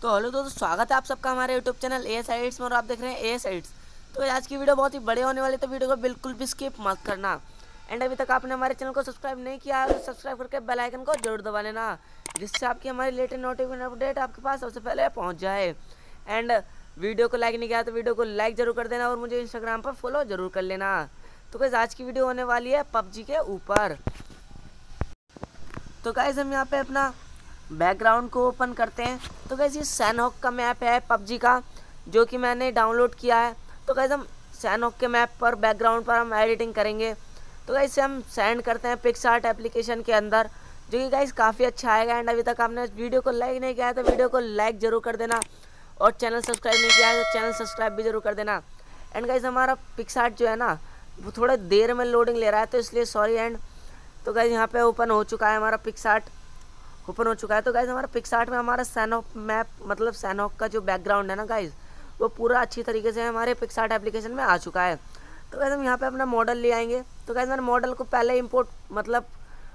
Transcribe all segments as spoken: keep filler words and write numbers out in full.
तो हेलो दोस्तों, स्वागत है आप सबका हमारे YouTube channel A S edits में और आप देख रहे हैं ए एस एडिट्स। तो आज की वीडियो बहुत ही बड़े होने वाली, तो वीडियो को बिल्कुल भी स्किप मत करना। एंड अभी तक आपने हमारे चैनल को सब्सक्राइब नहीं किया है तो सब्सक्राइब करके बेल आइकन को जरूर दबा लेना, जिससे आपकी हमारी लेटेस्ट नोटिफिकेशन अपडेट आपके पास सबसे पहले पहुँच जाए। एंड वीडियो को लाइक नहीं किया तो वीडियो को लाइक जरूर कर देना और मुझे इंस्टाग्राम पर फॉलो जरूर कर लेना। तो गाइस आज की वीडियो होने वाली है पबजी के ऊपर। तो गाइस हम यहाँ पे अपना बैकग्राउंड को ओपन करते हैं। तो गाइस ये सैनहॉक का मैप है पबजी का, जो कि मैंने डाउनलोड किया है। तो गाइस हम सैनहॉक के मैप पर बैकग्राउंड पर हम एडिटिंग करेंगे। तो गाइस इसे हम सेंड करते हैं पिक्सआर्ट एप्लीकेशन के अंदर, जो कि गाइस काफ़ी अच्छा आएगा। एंड अभी तक आपने वीडियो को लाइक नहीं किया है तो वीडियो को लाइक जरूर कर देना और चैनल सब्सक्राइब नहीं किया है तो चैनल सब्सक्राइब भी जरूर कर देना। एंड गाइस हमारा पिक्सआर्ट जो है ना वो थोड़ा देर में लोडिंग ले रहा है, तो इसलिए सॉरी। एंड तो गाइस यहाँ पे ओपन हो चुका है, हमारा पिक्सआर्ट ओपन हो चुका है। तो गाइस हमारा पिक्सआर्ट में हमारा सैनहॉक मैप मतलब सैनहॉक का जो बैकग्राउंड है ना गाइस, वो पूरा अच्छी तरीके से हमारे पिक्सआर्ट एप्लीकेशन में आ चुका है। तो गाइस हम यहाँ पे अपना मॉडल ले आएंगे। तो गाइस मैंने मॉडल को पहले इंपोर्ट मतलब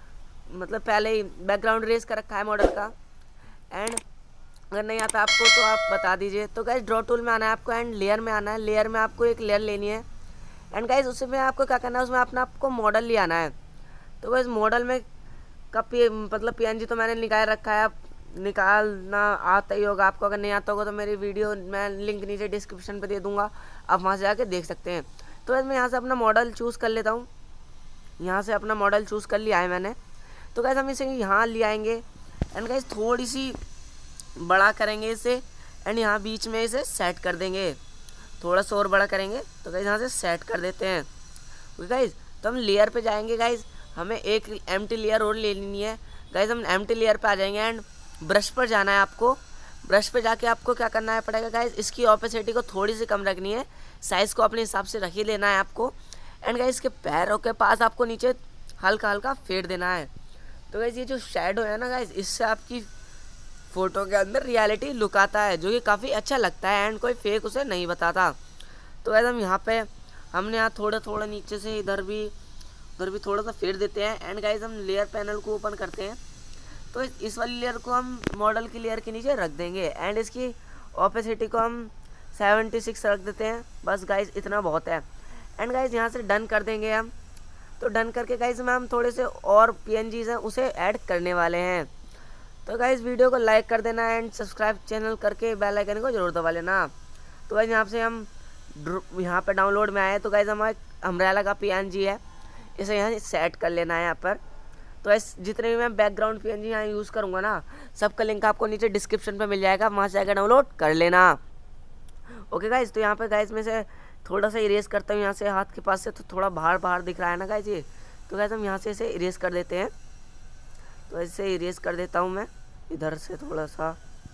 मतलब पहले ही बैकग्राउंड रेस कर रखा है मॉडल का। एंड अगर नहीं आता आपको तो आप बता दीजिए। तो गाइस ड्रॉ टूल में आना है आपको एंड लेयर में आना है। लेयर में आपको एक लेयर लेनी है एंड गाइस उसमें आपको क्या करना है, उसमें अपना आपको मॉडल ले आना है। तो गाइस मॉडल में का पी मतलब पीएनजी तो मैंने निकाल रखा है, आप निकालना आता ही होगा आपको। अगर नहीं आता होगा तो मेरी वीडियो मैं लिंक नीचे डिस्क्रिप्शन पे दे दूंगा, आप वहाँ से जाके देख सकते हैं। तो गाइस मैं यहाँ से अपना मॉडल चूज़ कर लेता हूँ। यहाँ से अपना मॉडल चूज़ कर लिया है मैंने। तो गाइस हम इसे यहाँ ले आएंगे एंड गाइस थोड़ी सी बड़ा करेंगे इसे एंड यहाँ बीच में इसे सेट कर देंगे। थोड़ा सा और बड़ा करेंगे तो गाइस यहाँ से सेट कर देते हैं। ओके गाइस, तो हम लेयर पे जाएंगे। गाइस हमें एक एम्प्टी लेयर और ले लेनी है। गाइस हम एम्प्टी लेयर पे आ जाएंगे एंड ब्रश पर जाना है आपको। ब्रश पे जाके आपको क्या करना है पड़ेगा गाइस, इसकी ऑपेसिटी को थोड़ी सी कम रखनी है, साइज़ को अपने हिसाब से रख ही लेना है आपको। एंड गाइस इसके पैरों के पास आपको नीचे हल्का हल्का फेड देना है। तो गाइस ये जो शैडो है ना गाइस, इससे आपकी फ़ोटो के अंदर रियलिटी लुक आता है, जो कि काफ़ी अच्छा लगता है एंड कोई फेक उसे नहीं बताता। तो गाइस हम यहाँ पे हमने यहाँ थोड़ा थोड़ा नीचे से इधर भी उधर भी थोड़ा सा फेर देते हैं। एंड गाइस हम लेयर पैनल को ओपन करते हैं। तो इस वाली लेयर को हम मॉडल की लेयर के नीचे रख देंगे एंड इसकी ऑपेसिटी को हम सेवेंटी सिक्स रख देते हैं। बस गाइस इतना बहुत है। एंड गाइस यहाँ से डन कर देंगे हम। तो डन करके गाइस में हम थोड़े से और पीएनजीज हैं उसे ऐड करने वाले हैं। तो गाइस वीडियो को लाइक कर देना एंड सब्सक्राइब चैनल करके बेल आइकन को जरूर दबा लेना। तो गाइस यहाँ से हम यहाँ पर डाउनलोड में आए। तो गाइस हमारा अम्ब्रेला का पीएनजी है, इसे यहाँ सेट कर लेना है यहाँ पर। तो इस जितने भी मैं बैकग्राउंड पीएनजी यहाँ यूज़ करूँगा ना, सबका लिंक आपको नीचे डिस्क्रिप्शन पे मिल जाएगा, वहाँ से आकर डाउनलोड कर लेना। ओके गाइज, तो यहाँ पे गाइज में से थोड़ा सा इरेज करता हूँ यहाँ से हाथ के पास से, तो थोड़ा बाहर बाहर दिख रहा है ना गाइज ये। तो गाइज हम यहाँ से इसे इरेज कर देते हैं। तो ऐसे इरेज कर देता हूँ मैं इधर से थोड़ा सा।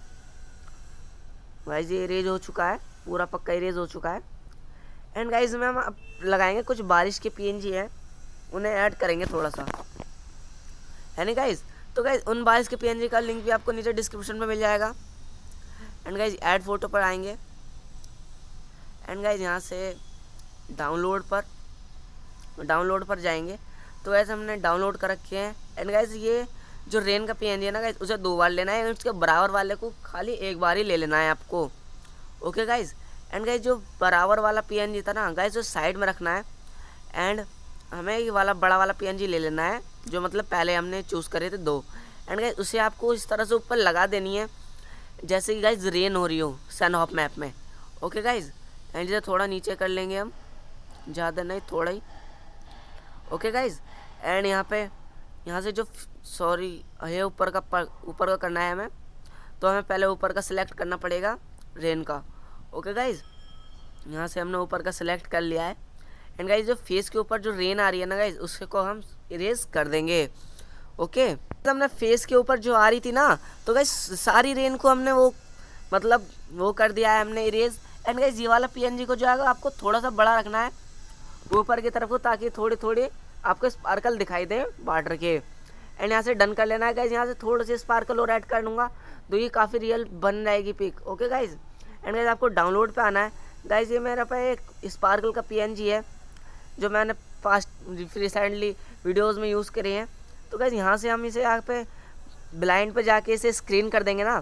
गाइज ये इरेज हो चुका है, पूरा पक्का इरेज हो चुका है। एंड गाइज में हम अब लगाएंगे कुछ बारिश के पीएनजी है, उन्हें ऐड करेंगे थोड़ा सा, है नहीं गाइज। तो गाइज उन बारिश के पीएनजी का लिंक भी आपको नीचे डिस्क्रिप्शन में मिल जाएगा। एंड गाइज ऐड फोटो पर आएंगे एंड गाइज यहाँ से डाउनलोड पर डाउनलोड पर जाएंगे। तो गाइज हमने डाउनलोड कर रखे हैं। एंड गाइज ये जो रेन का पीएनजी है ना गाइज, उसे दो बार लेना है, उसके बराबर वाले को खाली एक बार ही ले लेना है आपको। Okay guys. एंड गाइज जो बराबर वाला पीएनजी था ना गाइज, जो साइड में रखना है। एंड हमें ये वाला बड़ा वाला पीएनजी ले लेना है, जो मतलब पहले हमने चूज़ करे थे दो। एंड गाइज उसे आपको इस तरह से ऊपर लगा देनी है, जैसे कि गाइज रेन हो रही हो सैनहॉक मैप में। Okay guys. एंड इसे थोड़ा नीचे कर लेंगे हम, ज़्यादा नहीं, थोड़ा ही। Okay guys. एंड यहाँ पे यहाँ से जो सॉरी है ऊपर का ऊपर का करना है हमें, तो हमें पहले ऊपर का सिलेक्ट करना पड़ेगा रेन का। ओके गाइज, यहाँ से हमने ऊपर का सिलेक्ट कर लिया है। एंड गाइज जो फेस के ऊपर जो रेन आ रही है ना गाइज, उसको हम इरेज कर देंगे। ओके, तो हमने फेस के ऊपर जो आ रही थी ना, तो गाइज सारी रेन को हमने वो मतलब वो कर दिया है हमने इरेज। एंड गाइज ये वाला पीएनजी को जो है आपको थोड़ा सा बड़ा रखना है ऊपर की तरफ को, ताकि थोड़ी थोड़ी आपको स्पार्कल दिखाई दे वाटर के। एंड यहाँ से डन कर लेना है गाइज। यहाँ से थोड़े से स्पार्कल और ऐड कर लूँगा तो ये काफ़ी रियल बन जाएगी pic. Okay guys. And guys आपको डाउनलोड पे आना है। गाइज ये मेरे पे एक स्पार्कल का पीएनजी है, जो मैंने फास्ट रिसेंटली वीडियोस में यूज़ करे हैं। तो गाइज यहाँ से हम इसे यहाँ पे ब्लाइंड पे जाके इसे स्क्रीन कर देंगे ना,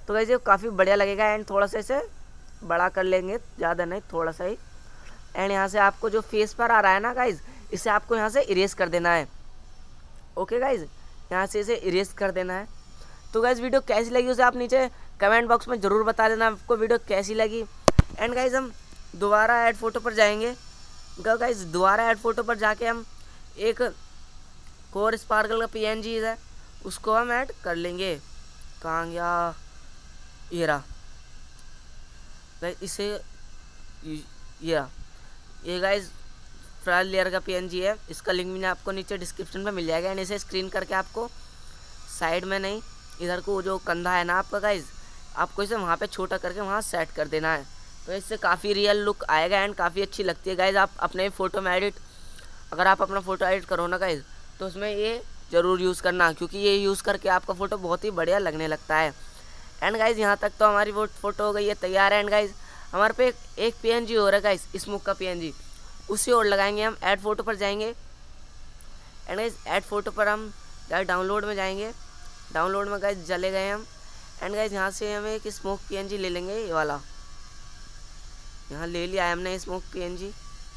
तो गाइस ये काफ़ी बढ़िया लगेगा। एंड थोड़ा सा इसे बड़ा कर लेंगे, ज़्यादा नहीं, थोड़ा सा ही। एंड यहाँ से आपको जो फेस पर आ रहा है ना गाइज, इसे आपको यहाँ से इरेज कर देना है। ओके गाइज, यहाँ से इसे इरेज कर देना है। तो गाइज वीडियो कैसी लगी उसे आप नीचे कमेंट बॉक्स में ज़रूर बता देना आपको वीडियो कैसी लगी। एंड गाइज हम दोबारा ऐड फोटो पर जाएंगे। गाइज दोबारा ऐड फोटो पर जाके हम एक कोर स्पार्कल का पीएनजी है उसको हम ऐड कर लेंगे। कहाँ गया, ये रहा गाइज, इसे ये रहा ये गाइज फ्रंट लेयर का पीएनजी है। इसका लिंक मैंने आपको नीचे डिस्क्रिप्शन में मिल जाएगा। एंड इसे स्क्रीन करके आपको साइड में नहीं, इधर को जो कंधा है ना आपका गाइज, आपको इसे वहाँ पे छोटा करके वहाँ सेट कर देना है। तो इससे काफ़ी रियल लुक आएगा एंड काफ़ी अच्छी लगती है गाइज। आप अपने फ़ोटो में एडिट, अगर आप अपना फ़ोटो एडिट करो ना गाइज, तो उसमें ये ज़रूर यूज़ करना, क्योंकि ये यूज़ करके आपका फ़ोटो बहुत ही बढ़िया लगने लगता है। एंड गाइज यहाँ तक तो हमारी वो फ़ोटो हो गई है तैयार है। एंड गाइज हमारे पे एक पीएनजी हो रहा है गाइज, स्मोक का पीएनजी, उसी और लगाएंगे हम। ऐड फोटो पर जाएंगे। एंड गाइज ऐड फोटो पर हम गाइज डाउनलोड में जाएंगे। डाउनलोड में गाइज चले गए हम। एंड गाइज यहाँ से हम एक स्मोक पीएनजी ले लेंगे, ये वाला यहाँ ले लिया है हमने स्मोक पीएनजी,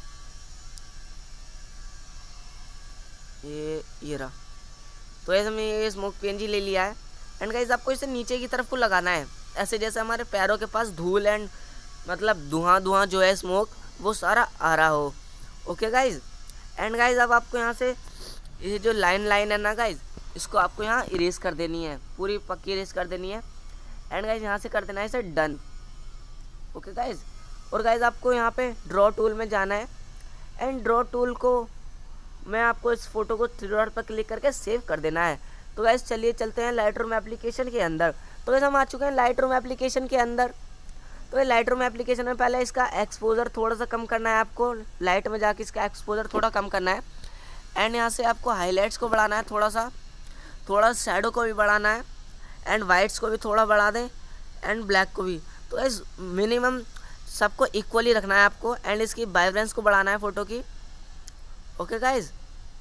ये ये रहा। तो ऐसे हमने ये स्मोक पीएनजी ले लिया है। एंड गाइज आपको इसे नीचे की तरफ को लगाना है, ऐसे जैसे हमारे पैरों के पास धूल एंड मतलब धुआं धुआं जो है स्मोक वो सारा आ रहा हो। Okay guys. एंड गाइज अब आपको यहाँ से ये जो लाइन लाइन है ना गाइज, इसको आपको यहाँ इरेज कर देनी है, पूरी पक्की इरेज कर देनी है। एंड गाइज यहाँ से कर देना है इसे डन। Okay guys. और गाइज आपको यहाँ पे ड्रॉ टूल में जाना है। एंड ड्रॉ टूल को मैं आपको इस फोटो को थ्री डॉट पर क्लिक करके सेव कर देना है। तो गाइज चलिए चलते हैं लाइट रूम एप्लीकेशन के अंदर। तो गाइज हम आ चुके हैं लाइट रूम एप्लीकेशन के अंदर। तो ये लाइट रूम एप्लीकेशन में पहले इसका एक्सपोजर थोड़ा सा कम करना है, आपको लाइट में जाके इसका एक्सपोजर थोड़ा कम करना है। एंड यहाँ से आपको हाईलाइट्स को बढ़ाना है थोड़ा सा, थोड़ा शैडो को भी बढ़ाना है, एंड वाइट्स को भी थोड़ा बढ़ा दें, एंड ब्लैक को भी। तो इस मिनिमम सबको इक्वली रखना है आपको। एंड इसकी वाइब्रेंस को बढ़ाना है फ़ोटो की। Okay guys.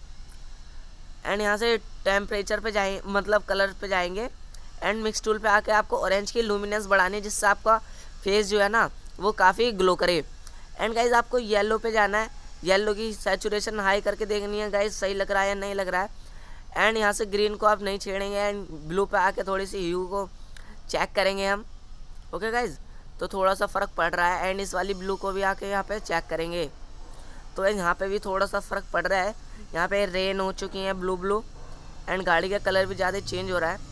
एंड यहाँ से टेम्परेचर पे जाए मतलब कलर पे जाएंगे। एंड मिक्स टूल पे आके आपको ऑरेंज की लुमिनेंस बढ़ानी है, जिससे आपका फेस जो है ना वो काफ़ी ग्लो करे। एंड गाइज आपको येलो पे जाना है, येलो की सैचुरेशन हाई करके देखनी है गाइज सही लग रहा है या नहीं लग रहा है। एंड यहाँ से ग्रीन को आप नहीं छेड़ेंगे। एंड ब्लू पे आके थोड़ी सी ह्यू को चेक करेंगे हम। Okay guys. तो थोड़ा सा फ़र्क पड़ रहा है। एंड इस वाली ब्लू को भी आके यहाँ पे चेक करेंगे। तो यहाँ पे भी थोड़ा सा फ़र्क पड़ रहा है। यहाँ पे रेन हो चुकी है ब्लू ब्लू। एंड गाड़ी का कलर भी ज़्यादा चेंज हो रहा है।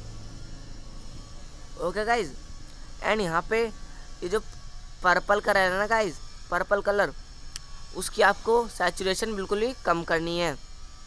Okay guys. एंड यहाँ पे ये जो पर्पल कलर है ना गाइज, पर्पल कलर, उसकी आपको सैचुरेशन बिल्कुल ही कम करनी है।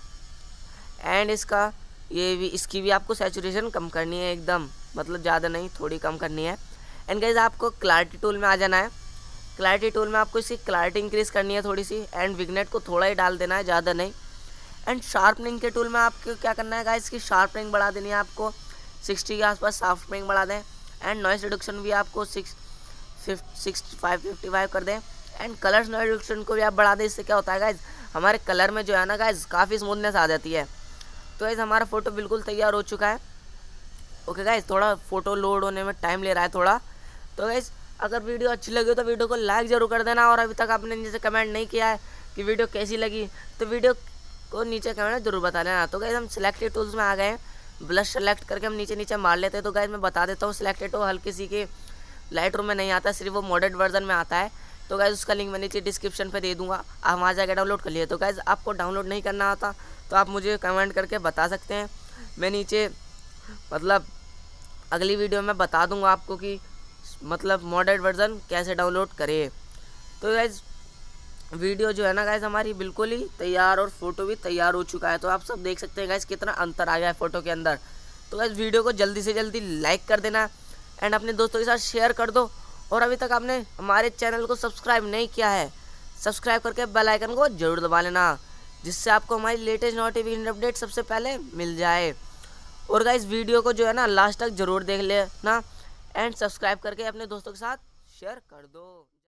एंड इसका ये भी इसकी भी आपको सैचुरेशन कम करनी है, एकदम मतलब ज़्यादा नहीं, थोड़ी कम करनी है। एंड गाइज आपको क्लैरिटी टूल में आ जाना है। क्लैरिटी टूल में आपको इसकी क्लैरिटी इंक्रीज़ करनी है थोड़ी सी। एंड विग्नेट को थोड़ा ही डाल देना है, ज़्यादा नहीं। एंड शार्पनिंग के टूल में आपको क्या करना है गाइज, इसकी शार्पनिंग बढ़ा देनी है आपको, सिक्सटी के आसपास शार्पनिंग बढ़ा दें। एंड नॉइस रिडक्शन भी आपको six sixty five fifty five कर दें। एंड कलर्स नॉइस रिडक्शन को भी आप बढ़ा दें। इससे क्या होता है गाइज, हमारे कलर में जो है ना गाइज काफ़ी स्मूथनेस आ जाती है। तो गाइज हमारा फ़ोटो बिल्कुल तैयार हो चुका है। Okay guys. थोड़ा फ़ोटो लोड होने में टाइम ले रहा है थोड़ा। तो गाइज अगर वीडियो अच्छी लगी हो तो वीडियो को लाइक ज़रूर कर देना। और अभी तक आपने नीचे कमेंट नहीं किया है कि वीडियो कैसी लगी, तो वीडियो को नीचे कमेंट जरूर बता देना। तो गाइज हम सिलेक्टेड टूल्स में आ गए हैं। ब्लश सेलेक्ट करके हम नीचे नीचे मार लेते हैं। तो गाइज मैं बता देता हूँ, सिलेक्टेड टूल हल्की सी के लाइट रूम में नहीं आता, सिर्फ वो मॉडर्न वर्जन में आता है। तो गाइज उसका लिंक मैं नीचे डिस्क्रिप्शन पे दे दूंगा, आप वहाँ जाकर डाउनलोड कर लिए। तो गाइज आपको डाउनलोड नहीं करना आता तो आप मुझे कमेंट करके बता सकते हैं। मैं नीचे मतलब अगली वीडियो में बता दूंगा आपको कि मतलब मॉडर्न वर्जन कैसे डाउनलोड करें। तो गाइज वीडियो जो है ना गाइज हमारी बिल्कुल ही तैयार और फ़ोटो भी तैयार हो चुका है। तो आप सब देख सकते हैं गाइज कितना अंतर आ गया है फ़ोटो के अंदर। तो गाइज वीडियो को जल्दी से जल्दी लाइक कर देना एंड अपने दोस्तों के साथ शेयर कर दो। और अभी तक आपने हमारे चैनल को सब्सक्राइब नहीं किया है, सब्सक्राइब करके बेल आइकन को जरूर दबा लेना, जिससे आपको हमारी लेटेस्ट नोटिफिकेशन अपडेट सबसे पहले मिल जाए। और गाइज वीडियो को जो है ना लास्ट तक ज़रूर देख लेना एंड सब्सक्राइब करके अपने दोस्तों के साथ शेयर कर दो।